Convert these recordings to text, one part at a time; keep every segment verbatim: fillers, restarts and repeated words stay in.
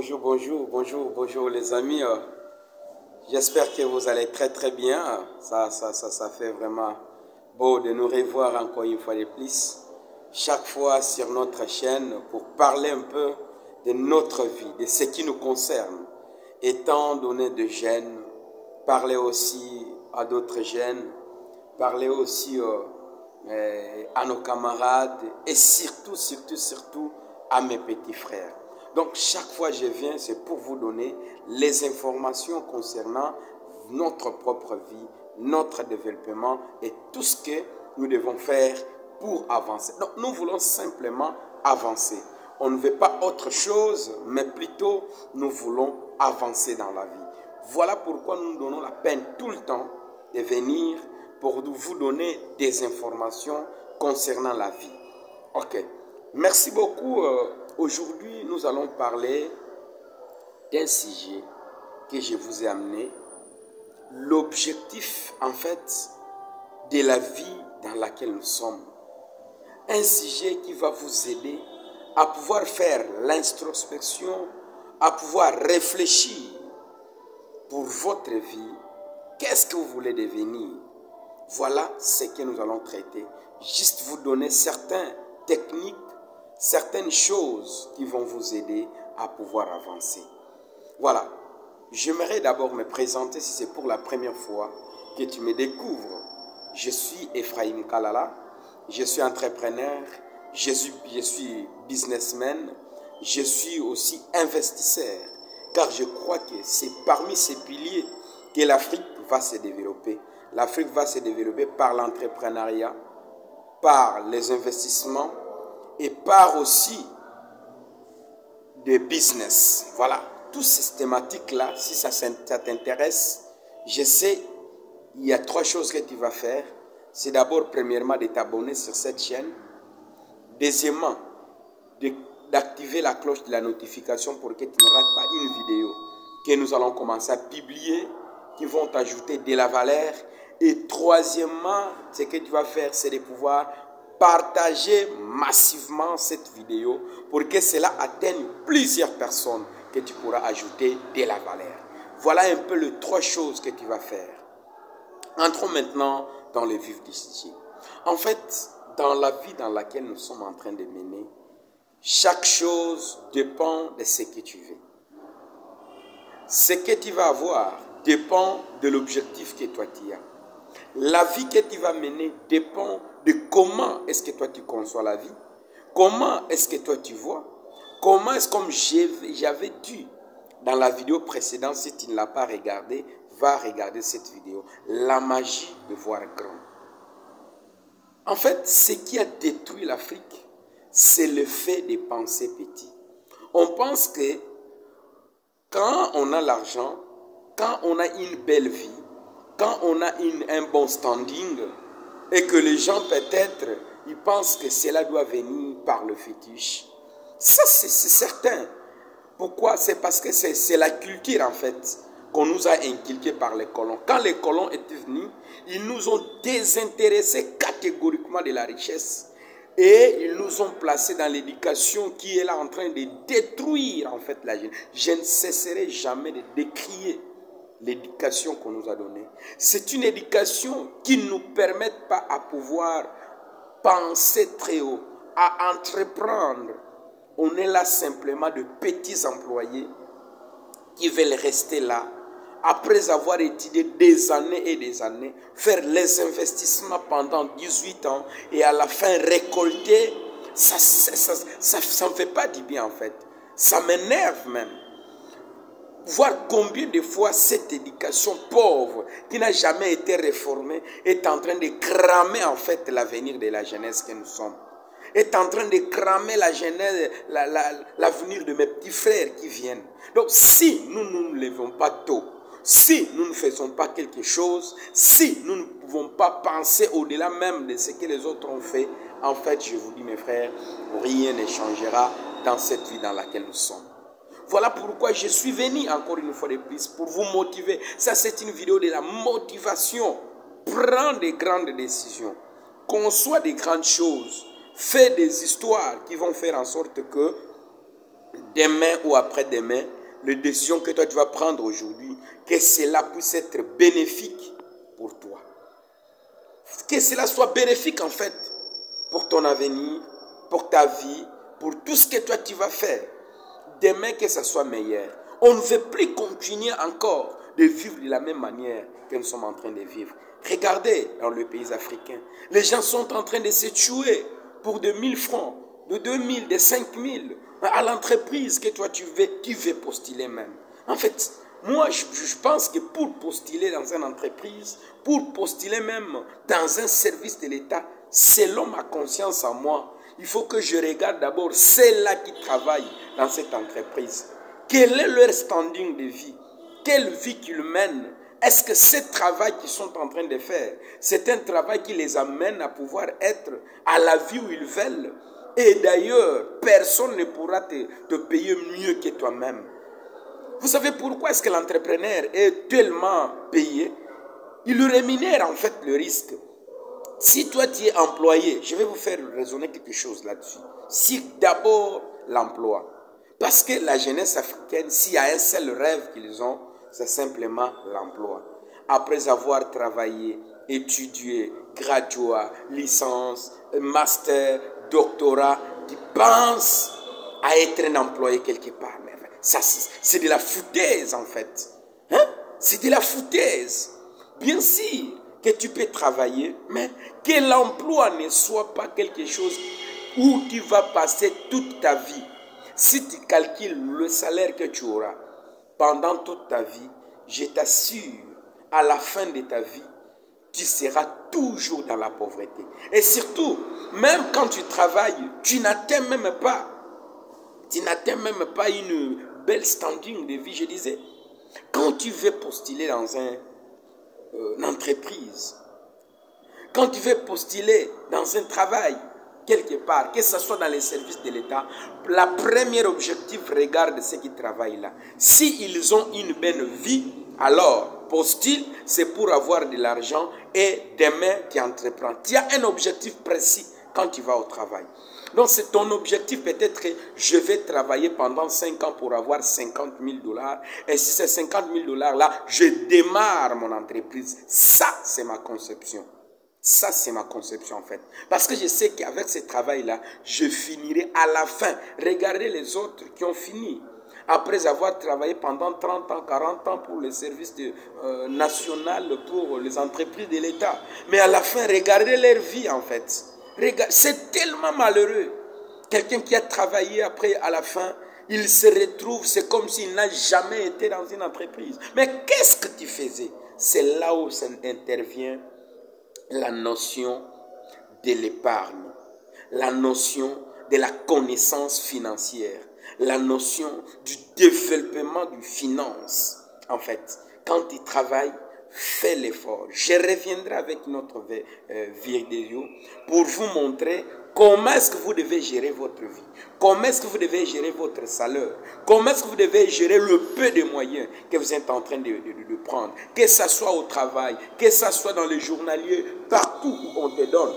bonjour, bonjour, bonjour, bonjour les amis. Euh, J'espère que vous allez très très bien. Ça, ça, ça, ça fait vraiment beau de nous revoir encore une fois de plus. Chaque fois sur notre chaîne pour parler un peu de notre vie, de ce qui nous concerne. Étant donné de jeunes, parler aussi à d'autres jeunes, parler aussi euh, euh, à nos camarades et surtout, surtout, surtout à mes petits frères. Donc chaque fois que je viens, c'est pour vous donner les informations concernant notre propre vie, notre développement et tout ce que nous devons faire pour avancer. Donc nous voulons simplement avancer. On ne veut pas autre chose, mais plutôt nous voulons avancer dans la vie. Voilà pourquoi nous nous donnons la peine tout le temps de venir pour vous donner des informations concernant la vie. Ok, merci beaucoup. Aujourd'hui, nous allons parler d'un sujet que je vous ai amené. L'objectif, en fait, de la vie dans laquelle nous sommes. Un sujet qui va vous aider à pouvoir faire l'introspection, à pouvoir réfléchir pour votre vie. Qu'est-ce que vous voulez devenir? Voilà ce que nous allons traiter. Juste vous donner certaines techniques, certaines choses qui vont vous aider à pouvoir avancer. Voilà. J'aimerais d'abord me présenter si c'est pour la première fois que tu me découvres. Je suis Ephraim Kalala. Je suis entrepreneur. Je suis, je suis businessman. Je suis aussi investisseur. Car je crois que c'est parmi ces piliers que l'Afrique va se développer. L'Afrique va se développer par l'entrepreneuriat, par les investissements et par aussi des business. Voilà, toutes ces thématiques-là, si ça, ça t'intéresse, je sais, il y a trois choses que tu vas faire. C'est d'abord, premièrement, de t'abonner sur cette chaîne. Deuxièmement, d'activer la cloche de la notification pour que tu ne rates pas une vidéo que nous allons commencer à publier, qui vont t'ajouter de la valeur. Et troisièmement, ce que tu vas faire, c'est de pouvoir partager massivement cette vidéo pour que cela atteigne plusieurs personnes que tu pourras ajouter de la valeur. Voilà un peu les trois choses que tu vas faire. Entrons maintenant dans le vif du sujet. En fait, dans la vie dans laquelle nous sommes en train de mener, chaque chose dépend de ce que tu veux. Ce que tu vas avoir dépend de l'objectif que toi tu as. La vie que tu vas mener dépend de comment est-ce que toi tu conçois la vie. Comment est-ce que toi tu vois. Comment est-ce que, comme j'avais dit dans la vidéo précédente, si tu ne l'as pas regardé, va regarder cette vidéo. La magie de voir grand. En fait, ce qui a détruit l'Afrique, c'est le fait de penser petit. On pense que quand on a l'argent, quand on a une belle vie, quand on a une, un bon standing, et que les gens peut-être, ils pensent que cela doit venir par le fétiche. Ça, c'est certain. Pourquoi? C'est parce que c'est la culture, en fait, qu'on nous a inculqué par les colons. Quand les colons étaient venus, ils nous ont désintéressés catégoriquement de la richesse. Et ils nous ont placés dans l'éducation qui est là en train de détruire, en fait, la jeunesse. Je ne cesserai jamais de décrier l'éducation qu'on nous a donnée. C'est une éducation qui ne nous permet pas à pouvoir penser très haut, à entreprendre. On est là simplement de petits employés qui veulent rester là, après avoir étudié des années et des années, faire les investissements pendant dix-huit ans et à la fin récolter, ça ça, ça, ça, ça me fait pas du bien en fait. Ça m'énerve même. Voir combien de fois cette éducation pauvre, qui n'a jamais été réformée, est en train de cramer en fait l'avenir de la jeunesse que nous sommes. Est en train de cramer la jeunesse, l'avenir la, la, de mes petits frères qui viennent. Donc si nous ne nous levons pas tôt, si nous ne faisons pas quelque chose, si nous ne pouvons pas penser au-delà même de ce que les autres ont fait, en fait, je vous dis mes frères, rien ne changera dans cette vie dans laquelle nous sommes. Voilà pourquoi je suis venu encore une fois de plus pour vous motiver. Ça, c'est une vidéo de la motivation. Prends des grandes décisions. Conçois des grandes choses. Fais des histoires qui vont faire en sorte que demain ou après-demain, les décisions que toi tu vas prendre aujourd'hui, que cela puisse être bénéfique pour toi. Que cela soit bénéfique en fait pour ton avenir, pour ta vie, pour tout ce que toi tu vas faire. Demain que ça soit meilleur. On ne veut plus continuer encore de vivre de la même manière que nous sommes en train de vivre. Regardez dans les pays africains, les gens sont en train de se tuer pour de mille francs, de deux mille, de cinq mille, à l'entreprise que toi tu veux, tu veux postuler même. En fait, moi je, je pense que pour postuler dans une entreprise, pour postuler même dans un service de l'État, selon ma conscience en moi, il faut que je regarde d'abord ceux-là qui travaillent dans cette entreprise. Quel est leur standing de vie? Quelle vie qu'ils mènent? Est-ce que ce travail qu'ils sont en train de faire, c'est un travail qui les amène à pouvoir être à la vie où ils veulent? Et d'ailleurs, personne ne pourra te, te payer mieux que toi-même. Vous savez pourquoi est-ce que l'entrepreneur est tellement payé? Il rémunère en fait le risque. Si toi tu es employé, je vais vous faire raisonner quelque chose là-dessus. Si d'abord l'emploi, parce que la jeunesse africaine, s'il y a un seul rêve qu'ils ont, c'est simplement l'emploi. Après avoir travaillé, étudié, gradué, licence, master, doctorat, ils pensent à être un employé quelque part. Ça, c'est de la foutaise en fait. Hein? C'est de la foutaise. Bien sûr que tu peux travailler, mais que l'emploi ne soit pas quelque chose où tu vas passer toute ta vie. Si tu calcules le salaire que tu auras pendant toute ta vie, je t'assure, à la fin de ta vie, tu seras toujours dans la pauvreté. Et surtout, même quand tu travailles, tu n'atteins même pas, tu n'atteins même pas une belle standing de vie, je disais. Quand tu veux postuler dans un, euh, une entreprise, quand tu veux postuler dans un travail, quelque part, que ce soit dans les services de l'État, la première objectif regarde ceux qui travaillent là. S'ils ont une belle vie, alors postule, c'est pour avoir de l'argent et demain tu entreprends. Tu as un objectif précis quand tu vas au travail. Donc c'est ton objectif peut-être que je vais travailler pendant cinq ans pour avoir cinquante mille dollars. Et si c'est cinquante mille dollars là, je démarre mon entreprise. Ça, c'est ma conception. Ça, c'est ma conception en fait. Parce que je sais qu'avec ce travail-là, je finirai à la fin. Regardez les autres qui ont fini. Après avoir travaillé pendant trente ans, quarante ans pour les services de, euh, nationaux, pour les entreprises de l'État. Mais à la fin, regardez leur vie en fait. C'est tellement malheureux. Quelqu'un qui a travaillé après, à la fin, il se retrouve, c'est comme s'il n'a jamais été dans une entreprise. Mais qu'est-ce que tu faisais? C'est là où ça intervient la notion de l'épargne, la notion de la connaissance financière, la notion du développement du finance. En fait, quand tu travailles, fais l'effort. Je reviendrai avec notre euh, vidéo pour vous montrer comment est-ce que vous devez gérer votre vie, comment est-ce que vous devez gérer votre salaire, comment est-ce que vous devez gérer le peu de moyens que vous êtes en train de, de, de prendre, que ce soit au travail, que ce soit dans les journaliers, partout où on te donne.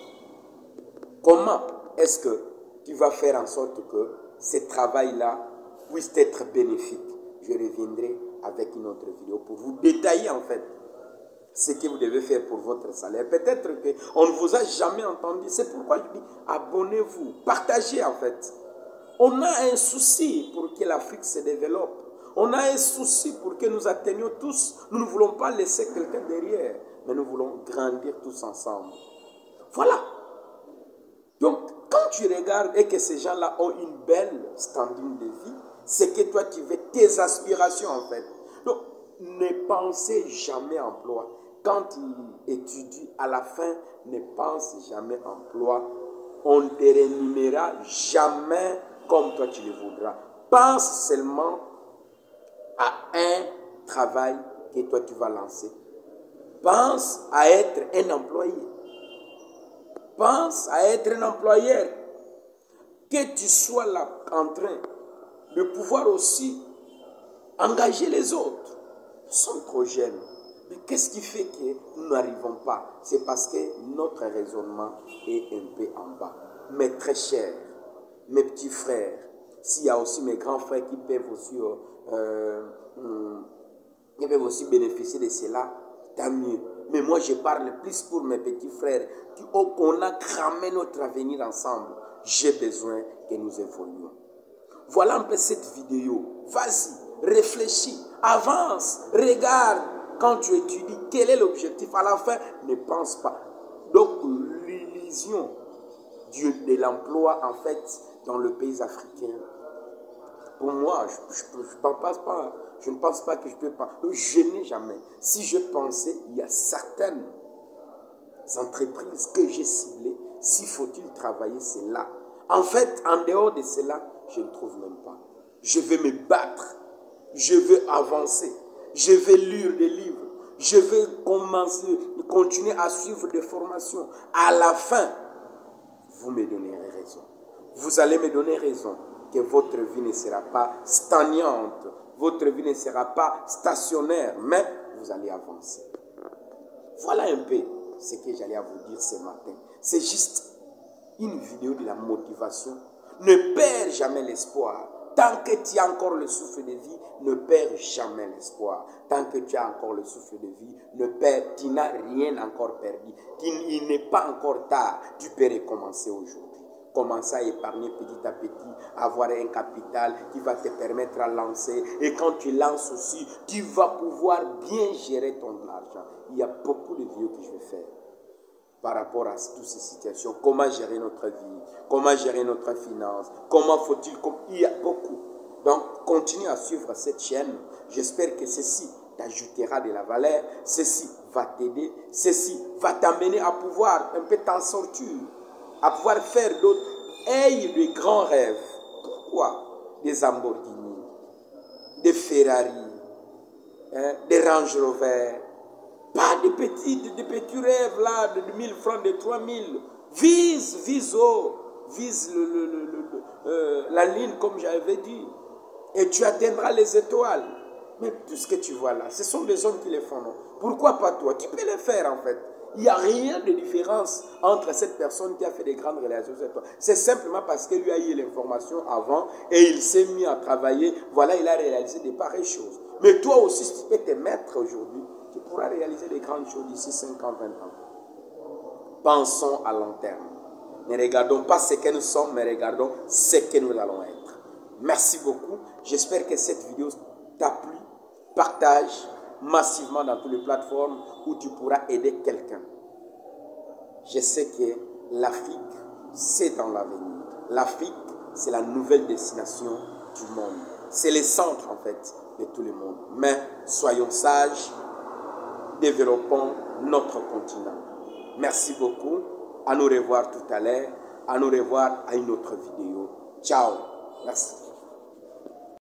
Comment est-ce que tu vas faire en sorte que ce travail-là puisse être bénéfique? Je reviendrai avec une autre vidéo pour vous détailler en fait ce que vous devez faire pour votre salaire. Peut-être qu'on ne vous a jamais entendu. C'est pourquoi je dis abonnez-vous, partagez en fait. On a un souci pour que l'Afrique se développe. On a un souci pour que nous atteignions tous. Nous ne voulons pas laisser quelqu'un derrière, mais nous voulons grandir tous ensemble. Voilà. Donc, quand tu regardes et que ces gens-là ont une belle standing de vie, c'est que toi tu veux tes aspirations en fait. Donc, ne pensez jamais emploi. Quand tu étudies, à la fin, ne pense jamais emploi. On ne te rémunérera jamais comme toi tu le voudras. Pense seulement à un travail que toi tu vas lancer. Pense à être un employé. Pense à être un employeur. Que tu sois là en train de pouvoir aussi engager les autres. Nous sommes trop jeunes. Mais qu'est-ce qui fait que nous n'arrivons pas? C'est parce que notre raisonnement est un peu en bas. Mes très chers, mes petits frères, S'il y a aussi mes grands frères qui peuvent aussi, euh, euh, qui peuvent aussi bénéficier de cela, tant mieux. Mais moi, je parle plus pour mes petits frères, qu'on a cramé notre avenir ensemble. J'ai besoin que nous évoluions. Voilà un peu cette vidéo. Vas-y, réfléchis, avance, regarde. Quand tu étudies, quel est l'objectif? À la fin, ne pense pas. Donc, l'illusion de l'emploi, en fait, dans le pays africain, pour moi, je, je, je, pense pas, je ne pense pas que je peux pas. Je n'ai jamais. Si je pensais, il y a certaines entreprises que j'ai ciblées. S'il faut-il travailler, c'est là. En fait, en dehors de cela, je ne trouve même pas. Je vais me battre. Je vais avancer. Je vais lire des livres. Je vais commencer, continuer à suivre des formations. À la fin, vous me donnerez raison. Vous allez me donner raison que votre vie ne sera pas stagnante. Votre vie ne sera pas stationnaire, mais vous allez avancer. Voilà un peu ce que j'allais vous dire ce matin. C'est juste une vidéo de la motivation. Ne perds jamais l'espoir. Tant que tu as encore le souffle de vie, ne perds jamais l'espoir. Tant que tu as encore le souffle de vie, ne perds, tu n'as rien encore perdu. Il n'est pas encore tard. Tu peux recommencer aujourd'hui. Commencer à épargner petit à petit, avoir un capital qui va te permettre à lancer. Et quand tu lances aussi, tu vas pouvoir bien gérer ton argent. Il y a beaucoup de vidéos que je vais faire par rapport à toutes ces situations. Comment gérer notre vie, comment gérer notre finance, comment faut-il... Il y a beaucoup. Donc, continue à suivre cette chaîne. J'espère que ceci t'ajoutera de la valeur. Ceci va t'aider. Ceci va t'amener à pouvoir un peu t'en sortir, à pouvoir faire d'autres. Aie de grands rêves. Pourquoi? Des Lamborghini, des Ferrari, hein, des Range Rover. Pas de petits, de, de petits rêves là, de mille francs, de trois mille. Vise, vise haut, vise le, le, le, le, euh, la ligne comme j'avais dit. Et tu atteindras les étoiles. Mais tout ce que tu vois là, ce sont des hommes qui les font. Non? Pourquoi pas toi? Tu peux les faire en fait. Il n'y a rien de différence entre cette personne qui a fait des grandes réalisations et toi. C'est simplement parce qu'il lui a eu l'information avant et il s'est mis à travailler. Voilà, il a réalisé des pareilles choses. Mais toi aussi, si tu peux te mettre aujourd'hui, tu pourras réaliser des grandes choses d'ici cinquante, vingt ans. Pensons à long terme. Ne regardons pas ce que nous sommes, mais regardons ce que nous allons être. Merci beaucoup. J'espère que cette vidéo t'a plu. Partage massivement dans toutes les plateformes où tu pourras aider quelqu'un. Je sais que l'Afrique, c'est dans l'avenir. L'Afrique, c'est la nouvelle destination du monde. C'est le centre, en fait, de tout le monde. Mais soyons sages, développons notre continent. Merci beaucoup. À nous revoir tout à l'heure. À nous revoir à une autre vidéo. Ciao. Merci.